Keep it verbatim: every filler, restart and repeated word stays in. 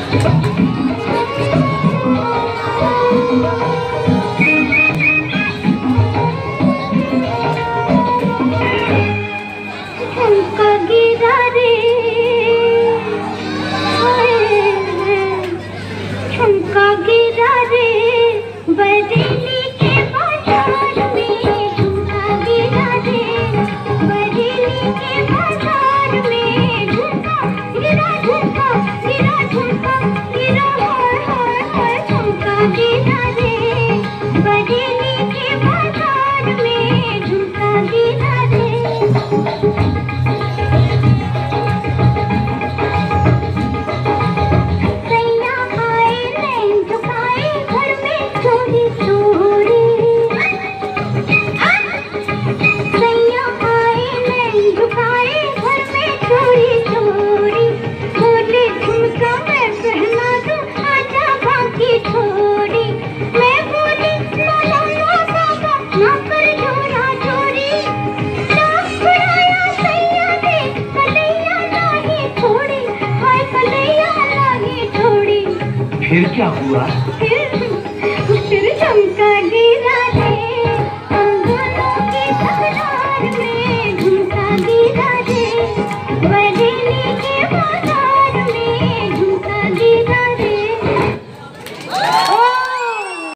झुमका गिरा रे, झुमका गिरा रे, बरेली के बाजार में झुमका गिरा रे, बरेली के बाजार में झुमका गिरा, झुमका गिरा, झुमका गिरा, हाय हाय हाय झुमका गिरा रे, बरेली के बाजार में झुमका गिरा रे। फिर क्या हुआ? फिर फिर झुमका गिरा